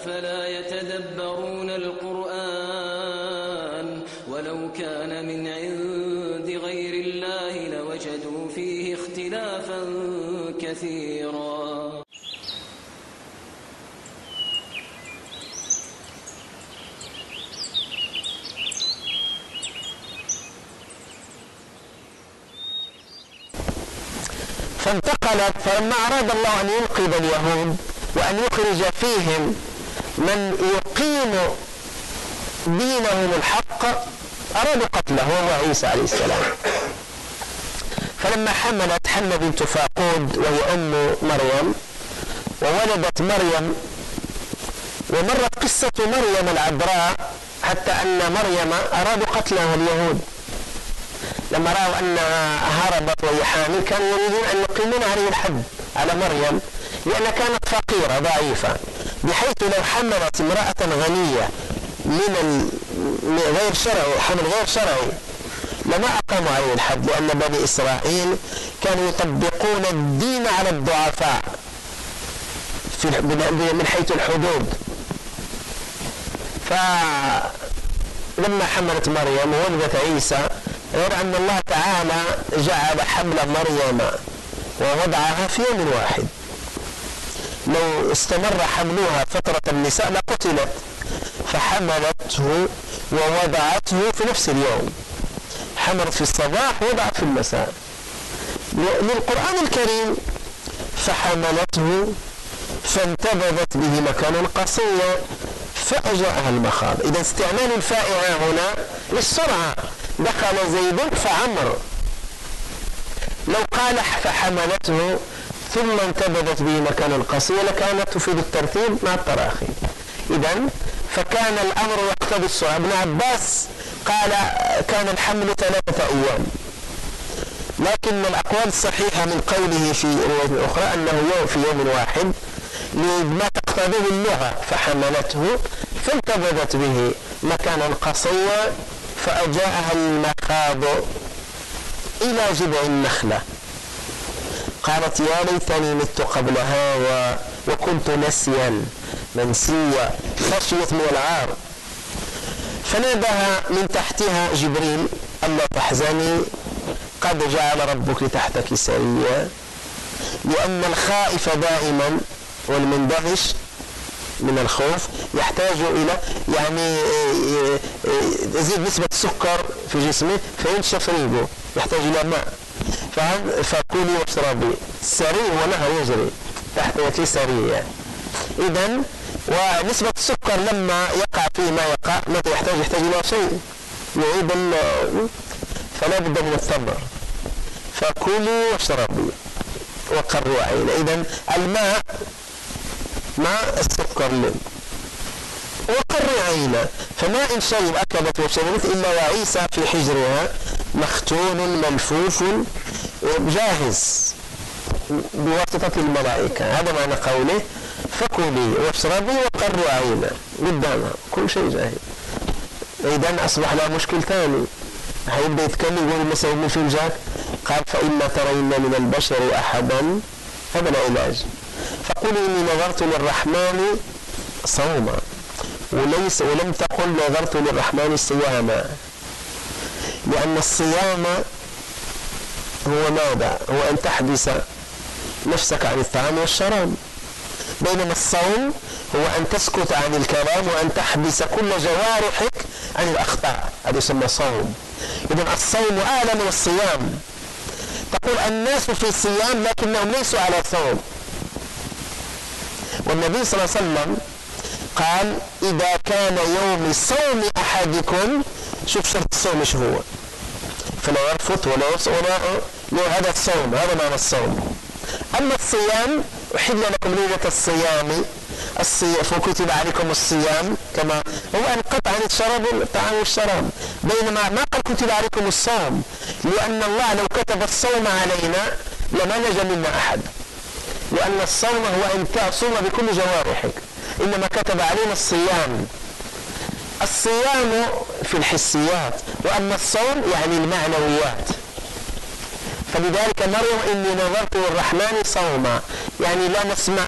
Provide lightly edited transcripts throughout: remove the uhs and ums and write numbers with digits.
أفلا يتدبرون القرآن ولو كان من عند غير الله لوجدوا فيه اختلافا كثيرا. فانتقلت، فلما أراد الله أن ينقذ اليهود وأن يخرج فيهم من يقيم دينهم الحق أرادوا قتله وهو عيسى عليه السلام. فلما حملت حنة بنت فاقود وهي أم مريم وولدت مريم، ومرت قصة مريم العذراء حتى أن مريم أرادوا قتلها اليهود لما رأوا أنها هربت وهي حامل، كانوا يريدون أن يقيمون عليه الحد على مريم لأنها كانت فقيرة ضعيفة، بحيث لو حملت امرأة غنية من غير شرعي، حمل غير شرعي، لما أقاموا عليه الحد، لأن بني إسرائيل كانوا يطبقون الدين على الضعفاء من حيث الحدود. فلما حملت مريم وولدت عيسى، غير أن الله تعالى جعل حمل مريم ووضعها في يوم واحد، لو استمر حملها فترة النساء لقتلت، فحملته ووضعته في نفس اليوم، حملت في الصباح ووضعت في المساء. للقرآن الكريم فحملته فانتبذت به مكانا قصيا فأجاءها المخاض. إذا استعمال الفاء هنا للسرعة، دخل زيد فعمر. لو قال فحملته ثم انتبذت به مكانا قصيا لكانت تفيد الترتيب مع التراخي. إذن فكان الأمر يقتضي السرعة. ابن عباس قال كان الحمل 3 أيام، لكن الأقوال الصحيحة من قوله في رواية أخرى أنه في يوم واحد لما تقتضيه اللغة. فحملته فانتبذت به مكانا قصيا فأجاءها المخاض إلى جذع النخلة قالت يا ليتني مت قبل هذا وكنت نسيا منسيا، خشيت من العار. فناداها من تحتها جبريل ألا تحزني قد جعل ربك تحتك سريا، لأن الخائف دائما والمندهش من الخوف يحتاج إلى يزيد نسبة السكر في جسمه فينشف ريقه، يحتاج إلى ماء. فكلي واشربي، السري هو نهر يجري تحت سريع. إذن ونسبة السكر لما يقع فيه ما يقع متى يحتاج إلى شيء يعيد، فلا بد من الثمر. فكلي واشربي وقروا عين. إذن الماء مع السكر وقروا عينا، فما إن شرب أكلت وشربت إلا وعيسى في حجرها مختون ملفوف جاهز بواسطة الملائكة. هذا معنى قوله فكلي واشربي وقروا عينا، قدامها كل شيء جاهز. إذن أصبح له مشكل ثاني، هيبدأ يتكلم يقول المسا أمي في الجاك، قال فإما ترين من البشر أحدا، هذا العلاج. فقولي إني نظرت للرحمن صوما، ولم تقل نظرت للرحمن صياما، لأن الصيام هو ماذا؟ هو أن تحبس نفسك عن الطعام والشراب، بينما الصوم هو أن تسكت عن الكلام وأن تحبس كل جوارحك عن الأخطاء، هذا يسمى صوم. إذن الصوم أعلى من الصيام. تقول الناس في صيام لكنهم ليسوا على صوم. والنبي صلى الله عليه وسلم قال إذا كان يوم صوم أحدكم، شوف شرط الصوم ايش هو، فلا يرفث ولا يصغر، هذا الصوم، هذا معنى الصوم. أما الصيام أحل لكم ليلة الصيام فكتب عليكم الصيام، كما هو أن قطع عن الطعام والشراب، بينما ما قال كتب عليكم الصوم، لأن الله لو كتب الصوم علينا لما نجا منا أحد، لأن الصوم هو أن تصوم بكل جوارحك، إنما كتب علينا الصيام. الصيام في الحسيات، وأما الصوم يعني المعنويات. فلذلك مريم إني نظرت للرحمن صوما، يعني لا نسمع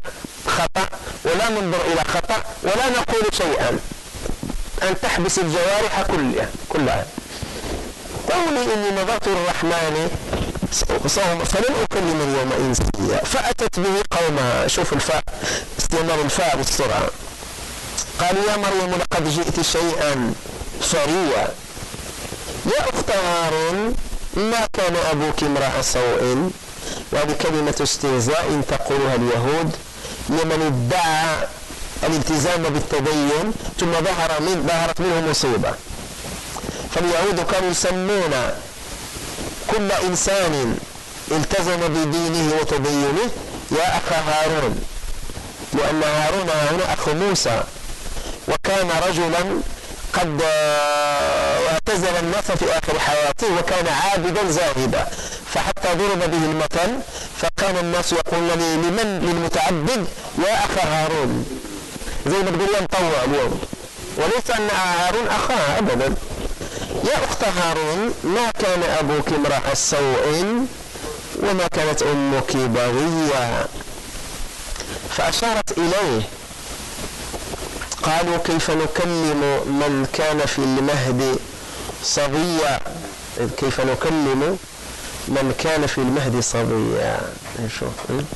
خطأ ولا ننظر إلى خطأ ولا نقول شيئا، أن تحبس الجوارح كلها. قولي إني نظرت للرحمن صوم فلن أكلم اليوم إنسيا، فأتت به قومها. شوف الفاء، استعمال الفاء بالسرعة. قالوا يا مريم لقد جئت شيئا فريا يا أخت هارون ما كان أبوك امرأ سوء. وهذه كلمة استهزاء تقولها اليهود لمن ادعى الالتزام بالتدين ثم ظهرت منه مصيبة. فاليهود كانوا يسمون كل إنسان التزم بدينه وتدينه يا أخ هارون، لأن هارون هنا أخو موسى، وكان رجلا قد اعتزل الناس في آخر حياته وكان عابدا زاهدا، فحتى ضرب به المثل فكان الناس يقولون للمتعبد يا أخ هارون، زي ما تقول يا مطوع اليوم، وليس أن هارون أخاه أبدا. يا أخت هارون ما كان أبوك امرأ سوء وما كانت أمك بغيا. فأشارت إليه. قالوا كيف نكلم من كان في المهد صبيا، كيف نكلم من كان في المهد صبيا. نشوف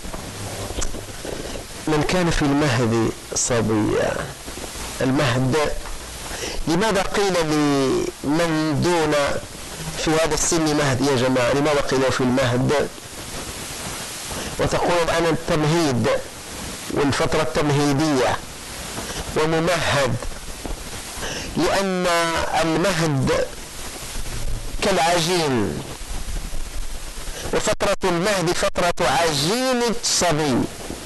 من كان في المهد صبيا. المهد لماذا قيل لمن دون في هذا السن مهد يا جماعة؟ لماذا قيل في المهد؟ وتقول أنا التمهيد والفترة التمهيدية وممهد، لأن المهد كالعجين، وفترة المهد فترة عجين الصبي،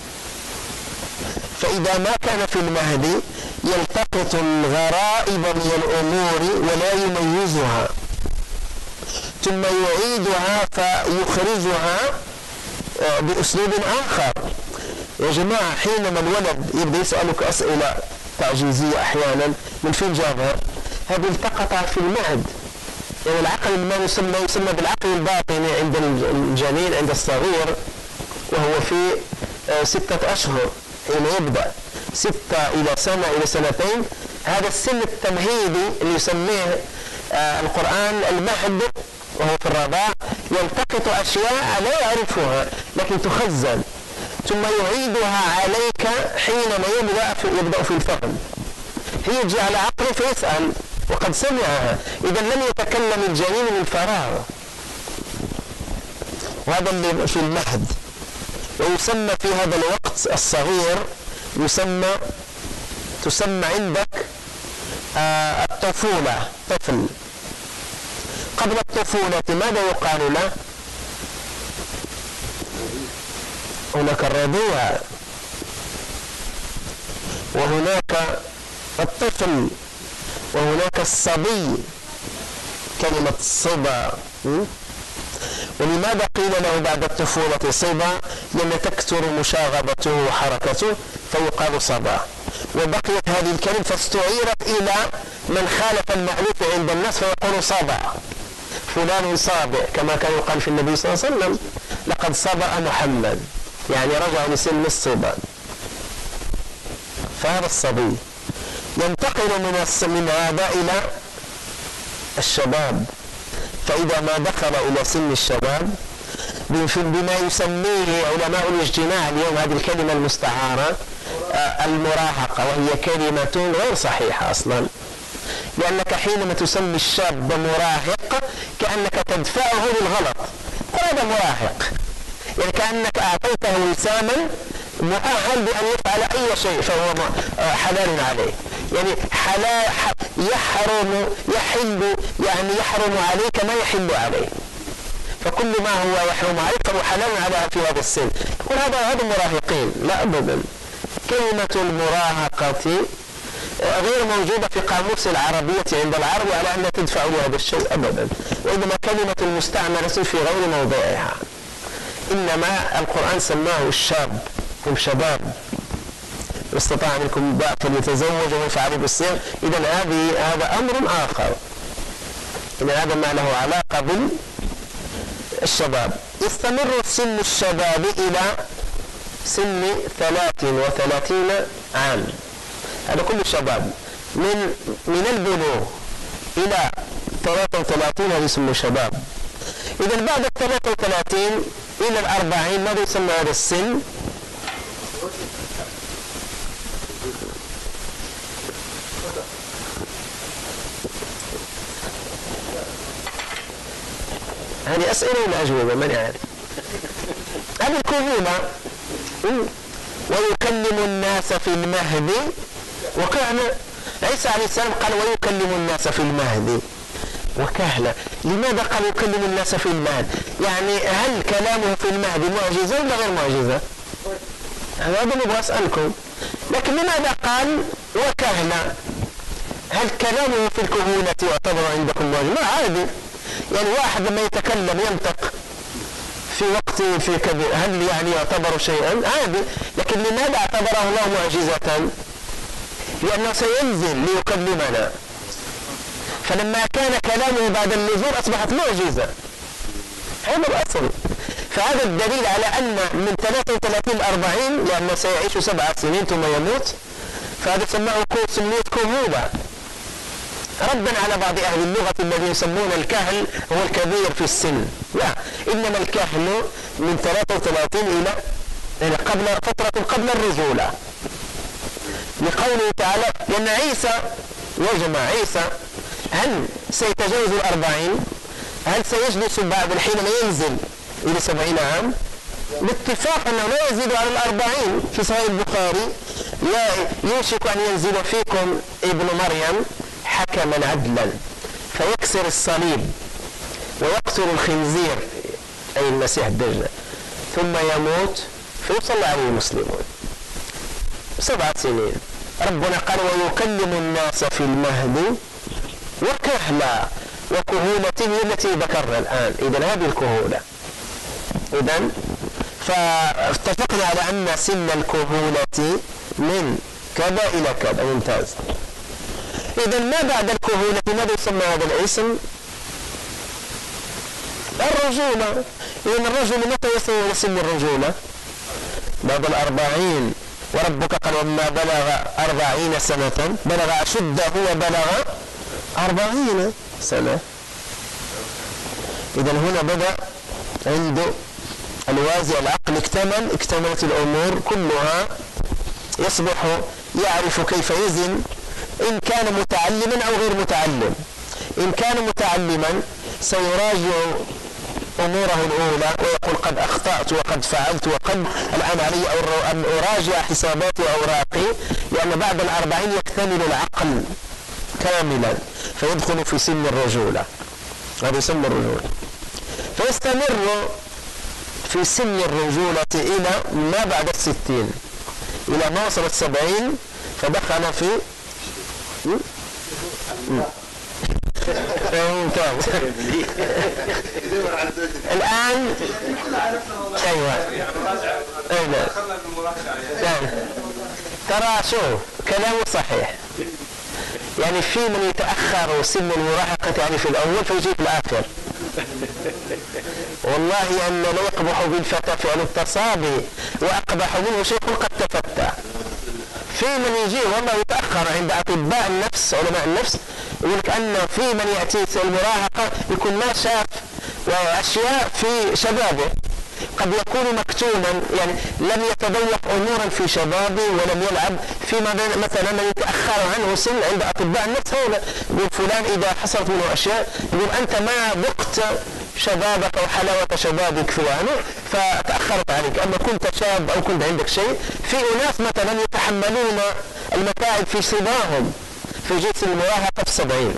فإذا ما كان في المهد يلتقط الغرائب من الأمور ولا يميزها ثم يعيدها فيخرجها بأسلوب آخر. يا جماعة حينما الولد يبدأ يسألك أسئلة تعجيزية أحيانا من فين جابها؟ هذه التقطها في المهد. يعني العقل ما يسمى بالعقل الباطني عند الجنين عند الصغير وهو في 6 أشهر حين يبدأ 6 إلى سنة إلى سنتين. هذا السن التمهيدي اللي يسميه القرآن المهد وهو في الرضاع، يلتقط أشياء لا يعرفها لكن تخزن ثم يعيدها عليك حينما يبدأ في الفهم. هي يجي على عقله فيسأل وقد سمعها، إذا لم يتكلم الجنين من فراغ. وهذا اللي في المهد. ويسمى في هذا الوقت الصغير تسمى عندك الطفولة، طفل. قبل الطفولة ماذا يقال له؟ هناك الرضيع وهناك الطفل وهناك الصبي، كلمة صبا. ولماذا قيل له بعد الطفولة صبا؟ لأن تكثر مشاغبته وحركته فيقال صبا. وبقيت هذه الكلمة فاستعيرت إلى من خالف المألوف عند الناس فيقول صبا، فلان صابع، كما كان يقال في النبي صلى الله عليه وسلم لقد صبأ محمد، يعني رجع لسن الصبا. فهذا الصبي ينتقل من هذا إلى الشباب، فإذا ما دخل إلى سن الشباب بما يسميه علماء الاجتماع اليوم هذه الكلمة المستعارة المراهقة، وهي كلمة غير صحيحة أصلا، لأنك حينما تسمي الشاب مراهق كأنك تدفعه للغلط. هذا مراهق يعني كأنك أعطيته وساما مؤهل بأن يفعل أي شيء فهو حلال عليه. يعني يحرم عليك ما يحل عليه، فكل ما هو يحرم عليك فهو حلال على في هذا السن. يقول هذا مراهقين. لا أبدا، كلمة المراهقة غير موجودة في قاموس العربية عند العرب على أنها تدفع لهذا الشيء أبدا، وإنما كلمة المستعملة في غير موضعها. إنما القرآن سماه الشاب، هم شباب، استطاع منكم باء فليتزوج ويفعل بالصيام. إذا هذا أمر آخر، إذا هذا ما له علاقة بالشباب. يستمر سن الشباب إلى سن 33 عام، هذا كل الشباب من البلوغ إلى 33 هذا يسمى شباب. إذا بعد 33 إلى 40 ماذا يسمى هذا السن؟ هذه أسئلة ولا أجوبة؟ من يعرف؟ هذه الكهولة. ويكلم الناس في المهد وكهلا. عيسى عليه السلام قال ويكلم الناس في المهد وكهلا. لماذا قال يكلم الناس في المهد؟ يعني هل كلامه في المهد معجزة ولا غير معجزة؟ هذا نبغى أسألكم. لكن لماذا قال وكهلا؟ هل كلامه في الكهولة يعتبر عندكم معجزة؟ ما عادي، يعني واحد لما يتكلم ينطق في وقت في كبير هل يعني يعتبر شيئا؟ عادي. لكن لماذا اعتبره الله معجزة؟ لأنه سينزل ليكلمنا، فلما كان كلامه بعد النزول أصبحت معجزة. هذا الأصل. فهذا الدليل على أن من 33 ل 40 لأنه سيعيش 7 سنين ثم يموت، فهذا سماه سميت كهولة ردا على بعض أهل اللغة الذين يسمون الكهل هو الكبير في السن. لا، إنما الكهل من 33 إلى فترة قبل الرجولة، لقوله تعالى. لأن عيسى يا جماعة عيسى هل سيتجاوز 40؟ هل سيجلس بعد حينما ينزل إلى 70 عام؟ باتفاق أنه لا يزيد على 40. في صحيح البخاري لا يوشك أن ينزل فيكم ابن مريم حكما عدلا فيكسر الصليب ويقتل الخنزير أي المسيح الدجال ثم يموت فيصلى عليه المسلمون. 7 سنين. ربنا قال ويكلم الناس في المهد وكهلا، وكهولته التي ذكرنا الآن. إذن هذه الكهولة. إذن فاتفقنا على أن سن الكهولة من كذا إلى كذا. ممتاز. إذن ما بعد الكهولة ماذا يسمى هذا الاسم؟ الرجولة. إذن الرجل متى يصل إلى سن الرجولة؟ بعد 40. وربك قال وما بلغ 40 سنة بلغ أشده وبلغ 40 سنة. إذن هنا بدأ عنده الوازع العقل اكتملت الأمور كلها، يصبح يعرف كيف يزن إن كان متعلما أو غير متعلم. إن كان متعلما سيراجع أموره الأولى ويقول قد أخطأت وقد فعلت وقد الآن علي أن أراجع حساباتي وأوراقي، لأن بعد 40 يكتمل العقل كاملا فيدخل في سن الرجولة. هذا سن الرجولة. فيستمر في سن الرجولة إلى ما بعد 60 إلى ما وصل 70 فدخل في ممتاز. الآن أيوة ترى شو كلامه صحيح. يعني في من يتأخر سن المراهقة يعني في الأول فيجي في الآخر. والله أن لا يقبح بالفتى فعل التصابي وأقبح منه شيخ قد تفتى. في من يجي والله يتأخر عند أطباء النفس علماء النفس يقول لك أن في من يأتي المراهقة يكون ما شاف أشياء في شبابه، قد يكون مكتوما يعني لم يتذوق أمورا في شبابه ولم يلعب فيما مثلا من يتأخر عنه سن عند أطباء النفس. هؤلاء يقول فلان إذا حصلت منه أشياء يقول أنت ما ذقت شبابك أو حلاوة شبابك فلان فتأخرت عليك، أما كنت شاب أو كنت عندك شيء. في أناس مثلا يتحملون المتاعب في صباهم في جنس المراهقة في 70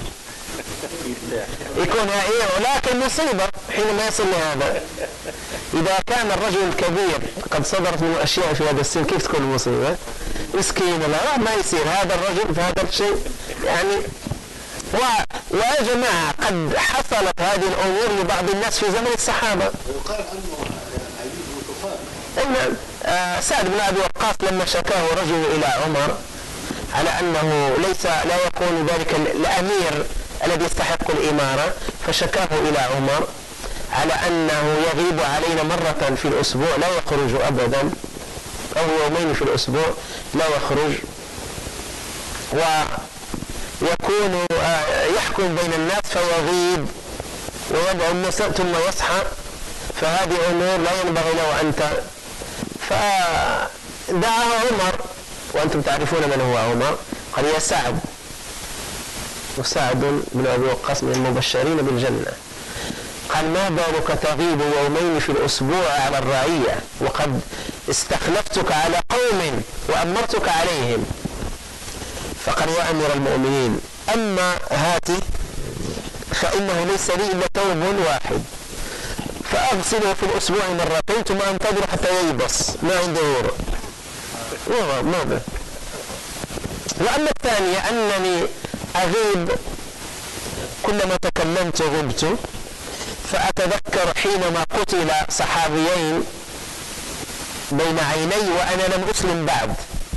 يكون ولكن مصيبة حينما يصل لهذا. إذا كان الرجل الكبير قد صدرت منه أشياء في هذا السن كيف تكون المصيبة؟ مسكين لا ما يصير هذا الرجل في هذا الشيء يعني. ويا جماعة قد حصلت هذه الأمور لبعض الناس في زمن الصحابة. وقال عنه عيد نعم. سعد بن أبي وقاص لما شكاه رجل إلى عمر على أنه لا يكون ذلك الأمير الذي يستحق الإمارة، فشكاه إلى عمر على أنه يغيب علينا مرة في الأسبوع لا يخرج أبدا. أو يومين في الأسبوع لا يخرج، ويكون يحكم بين الناس فيغيب ويدعو الناس ثم يصحى، فهذه أمور لا ينبغي له أن فدعاه عمر، وأنتم تعرفون من هو عمر، قال يا سعد، وسعد بن أبي وقاص من المبشرين بالجنة، قال ما بالك تغيب يومين في الأسبوع على الرعية وقد استخلفتك على قوم وأمرتك عليهم؟ فقال يا أمير المؤمنين أما هاته فإنه ليس لي إلا ثوب واحد فأغسله في الأسبوع مرتين ثم أنتظر حتى ييبس، ما عندي غيره ماذا. وأما الثانية أنني أغيب كلما تكلمت غبت، فأتذكر حينما قتل صحابيين بين عيني وأنا لم أسلم بعد،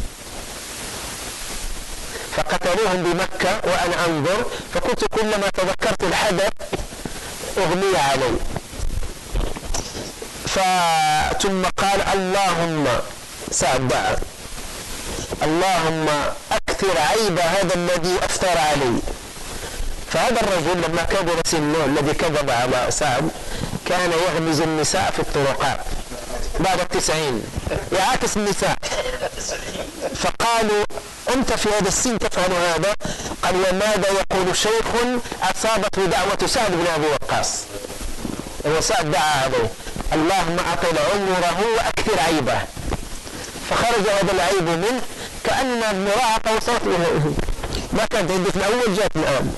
فقتلوهم بمكة وأنا أنظر، فكنت كلما تذكرت الحدث أغمي علي. ثم قال اللهم سعد دعا اللهم أكثر عيب هذا الذي أفتر علي. فهذا الرجل لما كبر سنه الذي كذب على سعد كان يغمز النساء في الطرقات بعد 90 يعاكس النساء، فقالوا أنت في هذا السن تفعل هذا؟ قال وماذا يقول شيخ أصابته دعوة سعد بن أبي وقاص، وسعد دعا عليه اللهم أطل عمره وأكثر عيبه، فخرج هذا العيب منه كأن المراهقة وصلت له، ما كانت عندك من أول جات الآن.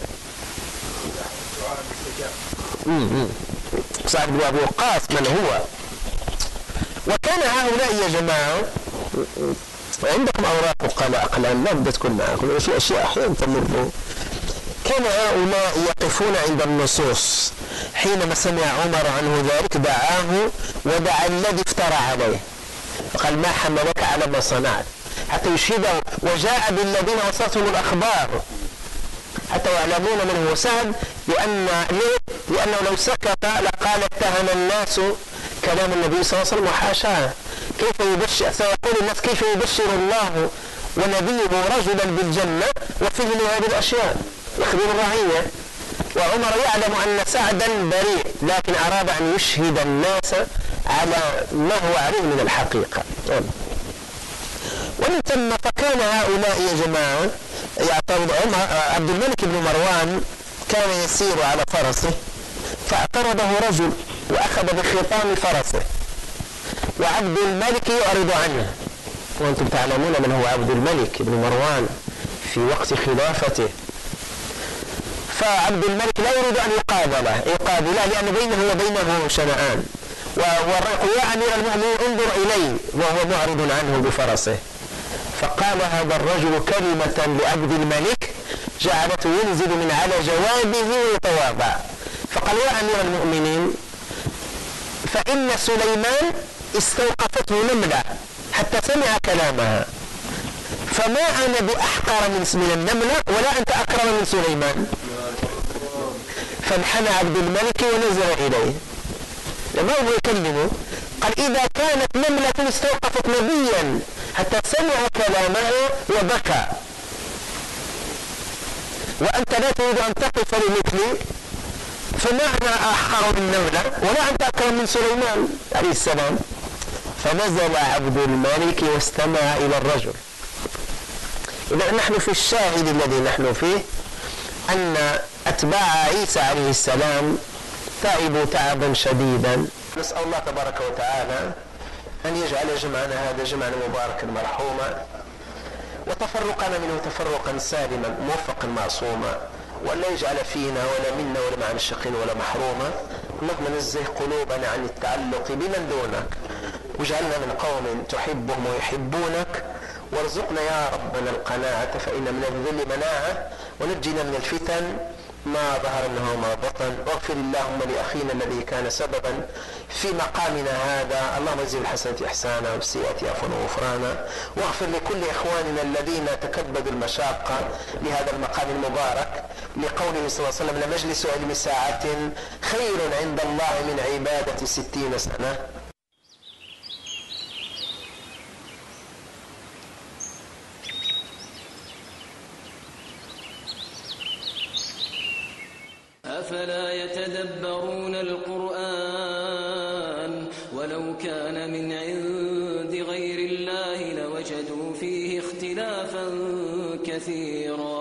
سعد بن أبي وقاص من هو؟ وكان هؤلاء يا جماعة عندكم أوراق وأقلام لا بدها تكون معكم، في أشياء أحيانا تمر. كان هؤلاء يقفون عند النصوص، حينما سمع عمر عنه ذلك دعاه ودعا الذي افترى عليه، فقال ما حملك على ما صنعت، حتى يشهده، وجاء بالذين وصلتهم الأخبار حتى يعلمون من هو سعد، لأنه لو سكت لقال اتهم الناس كلام النبي صلى الله عليه وسلم وحاشاه، كيف يبشر، سيقول الناس كيف يبشر الله ونبيه رجلا بالجنة وفيه هذه الأشياء يخبر الرعية. وعمر يعلم أن سعدا بريء، لكن أراد أن يشهد الناس على ما هو عليه من الحقيقة. ومن ثم فكان هؤلاء يا جماعة يعترض. عبد الملك بن مروان كان يسير على فرسه فاعترضه رجل وأخذ بخطام فرسه، وعبد الملك يعرض عنه، وأنتم تعلمون من هو عبد الملك بن مروان في وقت خلافته. فعبد الملك لا يريد أن يقابله لأن بينه وبينه شنآن، ويا أمير المؤمنين انظر إليه وهو معرض عنه بفرسه. فقال هذا الرجل كلمة لعبد الملك جعلته ينزل من على جوابه ويتواضع، فقال يا أمير المؤمنين فإن سليمان استوقفته نملة حتى سمع كلامها، فما أنا بأحقر من النملة ولا أنت أكرم من سليمان. فانحنى عبد الملك ونزل إليه لما هو يكلمه، قال إذا كانت نملة استوقفت نبيا حتى سمع كلامها وبكى وأنت لا تريد أن تقف لمثلي، فما أنا أحقر من نملة ولا أنت أكرم من سليمان عليه السلام. فنزل عبد الملك واستمع إلى الرجل. إذا نحن في الشاهد الذي نحن فيه أن أتباع عيسى عليه السلام تعبوا تعبا شديدا. نسأل الله تبارك وتعالى أن يجعل جمعنا هذا جمعا مباركا مرحوما، وتفرقنا منه تفرقا سالما موفقا معصوما، ولا يجعل فينا ولا منا ولا مع الشقين ولا محروما. اللهم نزه قلوبنا عن التعلق بمن دونك، واجعلنا من قوم تحبهم ويحبونك، وارزقنا يا ربنا القناعة فإن من الذل مناعة، ونجنا من الفتن ما ظهر منه وما بطن. واغفر اللهم لأخينا الذي كان سببا في مقامنا هذا، اللهم اجزل الحسنة إحسانا والسيئة عفوا وغفرانا. واغفر لكل إخواننا الذين تكبدوا المشاقة لهذا المقام المبارك، لقوله صلى الله عليه وسلم لمجلس علم ساعة خير عند الله من عبادة 60 سنة. أفلا يتدبرون القرآن ولو كان من عند غير الله لوجدوا فيه اختلافا كثيرا